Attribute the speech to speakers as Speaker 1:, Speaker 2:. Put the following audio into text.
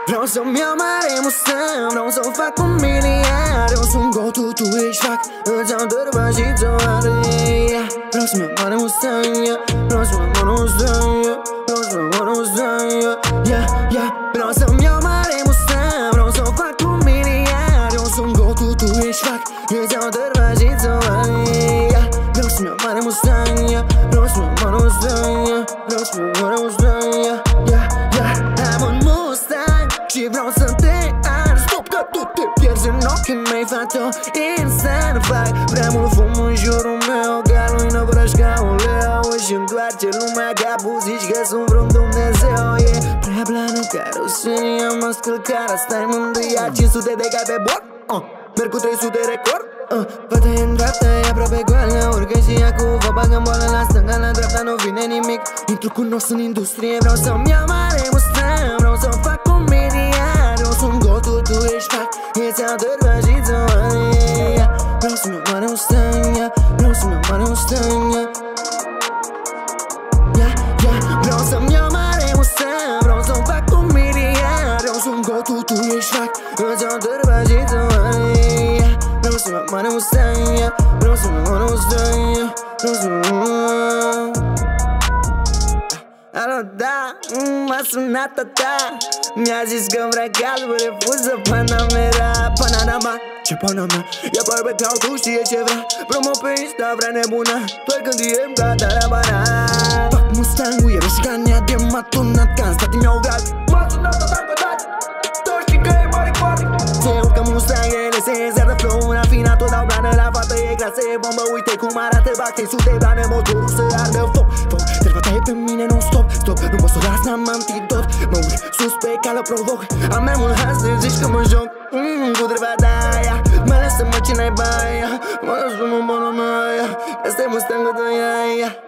Speaker 1: Vreau să-mi iau mare Mustang, vreau să fac un miliard. Eu sunt go-to, tu ești fac, îți iau dărba și ți-o arde. Vreau să-mi iau mare Mustang, vreau să-mi iau mare Mustang, vreau să-mi iau mare Mustang. Vreau să-mi iau mare Mustang, vreau să fac un miliard. Eu sunt go-to, tu ești fac, îți iau dărba și ți-o arde. Vreau să-mi iau mare Mustang, vreau să-mi iau mare Mustang, vreau să-mi iau mare Mustang. Am un Mustang și vreau să te ard. Stop că tu te pierzi în ochii mei, fată insane. Fac prea mult fum în jurul meu, ca lui năvrăș ca un leu. Și îmi doarce lumea ca buzici că sunt vreun Dumnezeu. E prea blană caroseria, mă scălcara, stai mândria 500 de cai pe bord, merg cu 300 record. Fata e în dreapta, e aproape goală, urcă și ea cu vă bagă-n boală. La stânga, la dreapta, nu vine nimic. Intru cu nos în industrie, vreau să-mi iau mare Mustang, vreau să fac un miliard. Eu sunt go-to, tu ești fac, îți iau dărba și ți-o arde. Vreau să-mi iau mare Mustang, vreau să-mi iau mare Mustang. Vreau să-mi iau mare Mustang, vreau să fac un miliard. Eu sunt go-to, tu ești fac, îți iau dărba și ți-o arde. Vreau să-mi iau mare Mustang, vreau să-mi iau mare Mustang, vreau să-mi iau. Alo, da, m-a sunat tata, mi-a zis că vrea galbă, refuză Panamera. Panama, ce Panama? E barbe ca tu, știe ce vrea. Promo pe Insta, vrea nebuna, doar când DM gata la banat. Fac Mustang-ul, e roșcania de m-a tunat, că-am stat mi-au gat. M-a sunat tata pe dat, toți știi că e mare coare. Se urcă Mustang, ele se zerdă flow, una fina, tot dau blană la fată, e grasă, e bombă. Uite cum arată, bag 300 blană, motorul se arde foc. Treaba e pe mine non-stop, stop, nu pot să o las, n-am antidot. Mă urc sus pe cală, provoc, am mai mult haz să zici că mă joc. Cu treaba de-aia, mă lasă-mă ce n-ai baia, mă lasă-mă bună mea, este Mustang-ul de aia.